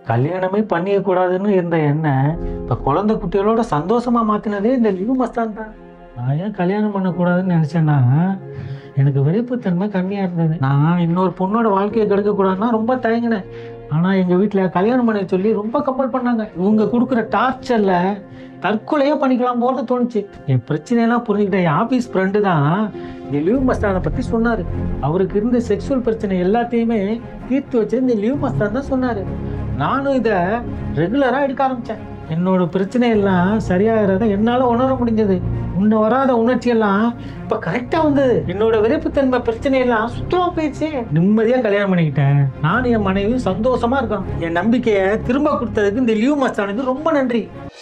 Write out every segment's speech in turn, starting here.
கல்யாணமே பண்ணிக்கக்கூடாதுன்னு இருந்த என்ன இப்போ குழந்தை குட்டிகளோட சந்தோஷமா மாத்தினதே இந்த லிவு மஸ்தான் தான். நான் ஏன் கல்யாணம் பண்ணக்கூடாதுன்னு நினைச்சேன்னா எனக்கு விருப்பத்தன்மை கம்மியா இருந்தது. நான் இன்னொரு பொண்ணோட வாழ்க்கையை கெடுக்கக்கூடாதுன்னா ரொம்ப தயங்கினேன். ஆனா எங்க வீட்டுல கல்யாணம் பண்ண சொல்லி ரொம்ப கம்பல் பண்ணாங்க. இவங்க கொடுக்குற டார்ச்சர்ல தற்கொலையே பண்ணிக்கலாம் போல தோணுச்சு. என் பிரச்சனையெல்லாம் புரிஞ்சுக்கிட்ட என் ஆபீஸ் ஃப்ரெண்டு தான் இந்த லிவ் மஸ்தானை பத்தி சொன்னாரு. அவருக்கு இருந்த செக்ஷுவல் பிரச்சனை எல்லாத்தையுமே தீர்த்து வச்சு இந்த லிவ் மஸ்தான் தான் சொன்னாரு. நானும் இதை ரெகுலரா எடுக்க ஆரம்பிச்சேன். என்னோட பிரச்சனை எல்லாம் சரியாகிறத என்னால உணர முடிஞ்சது. முன்ன வராத உணர்ச்சி எல்லாம் இப்ப கரெக்டா வந்தது. என்னோட விருப்பத்தன்மை பிரச்சனை எல்லாம் சுத்தமா போயிடுச்சு. நிம்மதியா கல்யாணம் பண்ணிக்கிட்டேன். நானும் என் மனைவியும் சந்தோஷமா இருக்கோம். என் நம்பிக்கையை திரும்ப கொடுத்ததுக்கு இந்த லிவ் மஸ்தானுக்கு ரொம்ப நன்றி.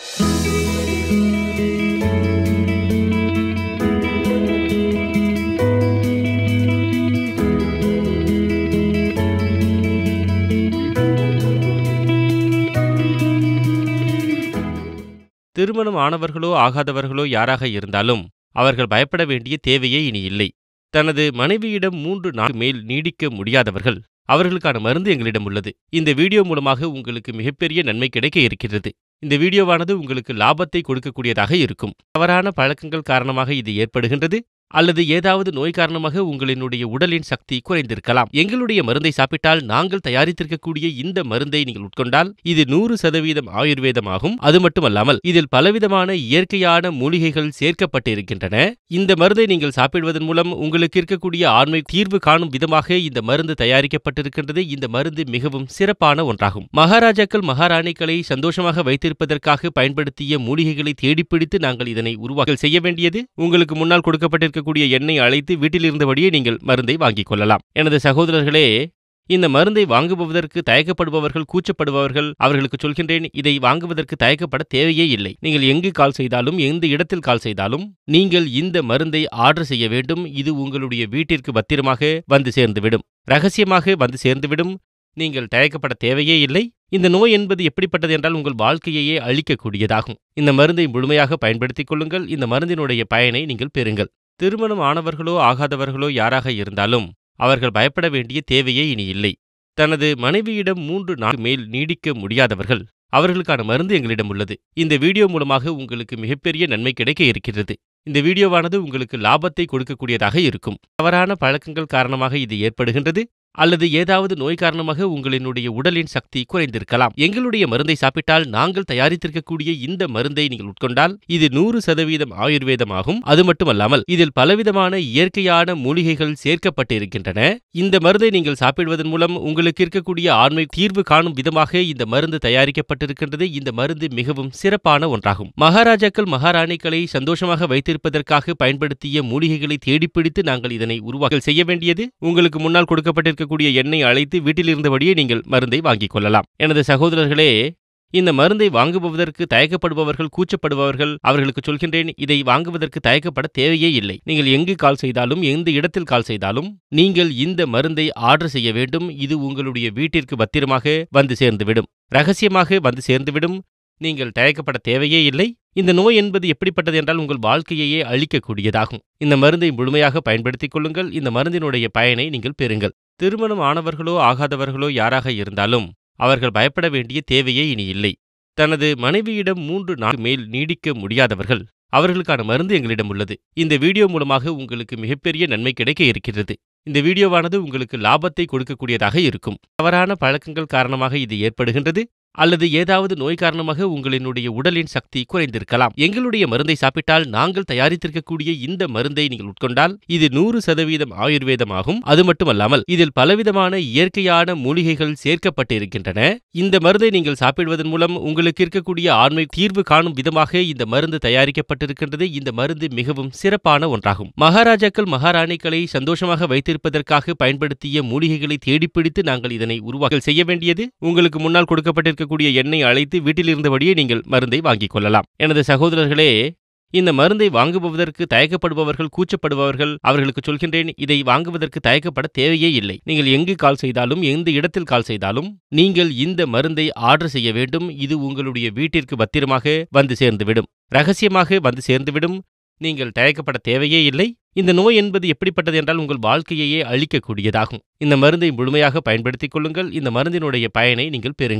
திருமணம் ஆனவர்களோ ஆகாதவர்களோ யாராக இருந்தாலும் அவர்கள் பயப்பட வேண்டிய தேவையே இனி இல்லை. தனது மனைவியிடம் 3 நாள் மேல் நீடிக்க முடியாதவர்கள், அவர்களுக்கான மருந்து எங்களிடம் உள்ளது. இந்த வீடியோ மூலமாக உங்களுக்கு மிகப்பெரிய நன்மை கிடைக்க இருக்கிறது. இந்த வீடியோவானது உங்களுக்கு லாபத்தை கொடுக்கக்கூடியதாக இருக்கும். தவறான பழக்கங்கள் காரணமாக இது ஏற்படுகின்றது, அல்லது ஏதாவது நோய் காரணமாக உங்களினுடைய உடலின் சக்தி குறைந்திருக்கலாம். எங்களுடைய மருந்தை சாப்பிட்டால் நாங்கள் தயாரித்திருக்கக்கூடிய இந்த மருந்தை நீங்கள் உட்கொண்டால் இது 100% ஆயுர்வேதமாகும். அது மட்டுமல்லாமல் இதில் பலவிதமான இயற்கையான மூலிகைகள் சேர்க்கப்பட்டிருக்கின்றன. இந்த மருந்தை நீங்கள் சாப்பிடுவதன் மூலம் உங்களுக்கு இருக்கக்கூடிய ஆண்மை தீர்வு காணும் விதமாக இந்த மருந்து தயாரிக்கப்பட்டிருக்கின்றது. இந்த மருந்து மிகவும் சிறப்பான ஒன்றாகும். மகாராஜாக்கள் மகாராணிகளை சந்தோஷமாக வைத்திருப்பதற்காக பயன்படுத்திய மூலிகைகளை தேடிப்பிடித்து நாங்கள் இதனை உருவாக்க செய்ய வேண்டியது. உங்களுக்கு முன்னால் கொடுக்கப்பட்டிருக்க எண்ணெய் அழைத்து வீட்டில் இருந்தபடியே நீங்கள் மருந்தை வாங்கிக் கொள்ளலாம். எனது சகோதரர்களே, இந்த மருந்தை வாங்குவதற்கு தயக்கப்படுபவர்கள், கூச்சப்படுபவர்கள், அவர்களுக்கு சொல்கின்றேன், இதை வாங்குவதற்கு தயக்கப்பட தேவையே இல்லை. நீங்கள் எங்கு கால் செய்தாலும், எந்த இடத்தில் கால் செய்தாலும் நீங்கள் இந்த மருந்தை ஆர்டர் செய்ய வேண்டும். இது உங்களுடைய வீட்டிற்கு பத்திரமாக வந்து சேர்ந்துவிடும், ரகசியமாக வந்து சேர்ந்துவிடும். நீங்கள் தயக்கப்பட தேவையே இல்லை. இந்த நோய் என்பது எப்படிப்பட்டது என்றால் உங்கள் வாழ்க்கையையே அழிக்கக்கூடியதாகும். இந்த மருந்தை முழுமையாக பயன்படுத்திக் கொள்ளுங்கள். இந்த மருந்தினுடைய பயனை நீங்கள் பெறுங்கள். திருமணம் ஆனவர்களோ ஆகாதவர்களோ யாராக இருந்தாலும் அவர்கள் பயப்பட வேண்டிய தேவையே இனி இல்லை. தனது மனைவியிடம் 3 நாள் மேல் நீடிக்க முடியாதவர்கள், அவர்களுக்கான மருந்து எங்களிடம் உள்ளது. இந்த வீடியோ மூலமாக உங்களுக்கு மிகப்பெரிய நன்மை கிடைக்க இருக்கிறது. இந்த வீடியோவானது உங்களுக்கு லாபத்தை கொடுக்கக்கூடியதாக இருக்கும். தவறான பழக்கங்கள் காரணமாக இது ஏற்படுகின்றது, அல்லது ஏதாவது நோய் காரணமாக உங்களினுடைய உடலின் சக்தி குறைந்திருக்கலாம். எங்களுடைய மருந்தை சாப்பிட்டால் நாங்கள் தயாரித்திருக்கக்கூடிய இந்த மருந்தை நீங்கள் உட்கொண்டால் இது 100% ஆயுர்வேதமாகும். அது மட்டுமல்லாமல் இதில் பலவிதமான இயற்கையான மூலிகைகள் சேர்க்கப்பட்டிருக்கின்றன. இந்த மருந்தை நீங்கள் சாப்பிடுவதன் மூலம் உங்களுக்கு இருக்கக்கூடிய ஆண்மை தீர்வு காணும் விதமாக இந்த மருந்து தயாரிக்கப்பட்டிருக்கின்றது. இந்த மருந்து மிகவும் சிறப்பான ஒன்றாகும். மகாராஜாக்கள் மகாராணிகளை சந்தோஷமாக வைத்திருப்பதற்காக பயன்படுத்திய மூலிகைகளை தேடிப்பிடித்து நாங்கள் இதனை உருவாக்க செய்ய வேண்டியது. உங்களுக்கு முன்னால் கொடுக்கப்பட்டிருக்க எண்ணெய் அழைத்து வீட்டில் இருந்தபடியே நீங்கள் மருந்தை வாங்கிக் கொள்ளலாம். எனது சகோதரர்களே, இந்த மருந்தை வாங்குவதற்கு தயக்கப்படுபவர்கள், கூச்சப்படுபவர்கள், அவர்களுக்கு சொல்கின்றேன், இதை வாங்குவதற்கு தயக்கப்பட தேவையே இல்லை. நீங்கள் எங்கு கால் செய்தாலும், எந்த இடத்தில் கால் செய்தாலும் நீங்கள் இந்த மருந்தை ஆர்டர் செய்ய வேண்டும். இது உங்களுடைய வீட்டிற்கு பத்திரமாக வந்து சேர்ந்துவிடும், ரகசியமாக வந்து சேர்ந்துவிடும். நீங்கள் தயக்கப்பட தேவையே இல்லை. இந்த நோய் என்பது எப்படிப்பட்டது என்றால் உங்கள் வாழ்க்கையையே அழிக்கக்கூடியதாகும். இந்த மருந்தை முழுமையாக பயன்படுத்திக் கொள்ளுங்கள். இந்த மருந்தினுடைய பயனை நீங்கள் பெறுங்கள். திருமணம் ஆனவர்களோ ஆகாதவர்களோ யாராக இருந்தாலும் அவர்கள் பயப்பட வேண்டிய தேவையே இனி இல்லை. தனது மனைவியிடம் 3 நாள் மேல் நீடிக்க முடியாதவர்கள், அவர்களுக்கான மருந்து எங்களிடம் உள்ளது. இந்த வீடியோ மூலமாக உங்களுக்கு மிகப்பெரிய நன்மை கிடைக்க இருக்கிறது. இந்த வீடியோவானது உங்களுக்கு லாபத்தை கொடுக்கக்கூடியதாக இருக்கும். தவறான பழக்கங்கள் காரணமாக இது ஏற்படுகின்றது, அல்லது ஏதாவது நோய் காரணமாக உங்களினுடைய உடலின் சக்தி குறைந்திருக்கலாம். எங்களுடைய மருந்தை சாப்பிட்டால் நாங்கள் தயாரித்திருக்கக்கூடிய இந்த மருந்தை நீங்கள் உட்கொண்டால் இது 100% ஆயுர்வேதமாகும். அது மட்டுமல்லாமல் இதில் பலவிதமான இயற்கையான மூலிகைகள் சேர்க்கப்பட்டிருக்கின்றன. இந்த மருந்தை நீங்கள் சாப்பிடுவதன் மூலம் உங்களுக்கு இருக்கக்கூடிய ஆண்மை தீர்வு காணும் விதமாக இந்த மருந்து தயாரிக்கப்பட்டிருக்கின்றது. இந்த மருந்து மிகவும் சிறப்பான ஒன்றாகும். மகாராஜாக்கள் மகாராணிகளை சந்தோஷமாக வைத்திருப்பதற்காக பயன்படுத்திய மூலிகைகளை தேடிப்பிடித்து நாங்கள் இதனை உருவாக்க செய்ய வேண்டியது. உங்களுக்கு முன்னால் கொடுக்கப்பட்டிருக்க எண்ணெய் அழைத்து வீட்டில் இருந்தபடியே நீங்கள் மருந்தை வாங்கிக் கொள்ளலாம். எனது சகோதரர்களே, இந்த மருந்தை வாங்குவதற்கு தயக்கப்படுபவர்கள், கூச்சப்படுபவர்கள், அவர்களுக்கு சொல்கின்றேன், இதை வாங்குவதற்கு தயக்கப்பட தேவையே இல்லை. நீங்கள் எங்கு கால் செய்தாலும், எந்த இடத்தில் கால் செய்தாலும் நீங்கள் இந்த மருந்தை ஆர்டர் செய்ய வேண்டும். இது உங்களுடைய வீட்டிற்கு பத்திரமாக வந்து சேர்ந்துவிடும், ரகசியமாக வந்து சேர்ந்துவிடும். நீங்கள் தயக்கப்பட தேவையே இல்லை. இந்த நோய் என்பது எப்படிப்பட்டது என்றால் உங்கள் வாழ்க்கையையே அழிக்கக்கூடியதாகும். இந்த மருந்தை முழுமையாக பயன்படுத்திக் கொள்ளுங்கள். இந்த மருந்தினுடைய பயனை நீங்கள் பெறுங்கள்.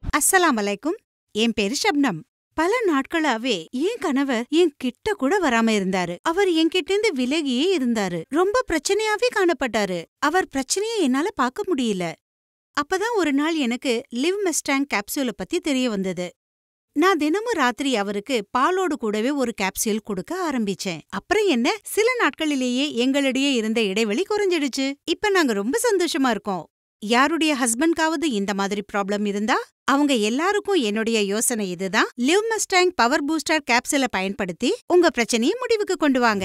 அஸ்ஸலாம் அலைக்கும். என் பேரு ஷப்னம். பல நாட்களாவே என் கணவர் என் கிட்ட கூட வராம இருந்தாரு. அவர் என்கிட்ட இருந்து விலகியே இருந்தாரு. ரொம்ப பிரச்சனையாவே காணப்பட்டாரு. அவர் பிரச்சனையை என்னால பார்க்க முடியல. அப்பதான் ஒரு நாள் எனக்கு லிவ் மஸ்டாங் கேப்சூலை பத்தி தெரிய வந்தது. நான் தினமும் ராத்திரி அவருக்கு பாலோடு கூடவே ஒரு கேப்சூல் கொடுக்க ஆரம்பிச்சேன். அப்புறம் என்ன, சில நாட்களிலேயே எங்களிடையே இருந்த இடைவெளி குறைஞ்சிடுச்சு. இப்ப நாங்க ரொம்ப சந்தோஷமா இருக்கோம். யாருடைய ஹஸ்பண்ட்காவது இந்த மாதிரி ப்ராப்ளம் இருந்தா அவங்க எல்லாருக்கும் என்னுடைய யோசனை இதுதான். லிவ் மஸ்டாங் பவர் பூஸ்டர் கேப்சூலை பயன்படுத்தி உங்க பிரச்சனையை முடிவுக்கு கொண்டு வாங்க.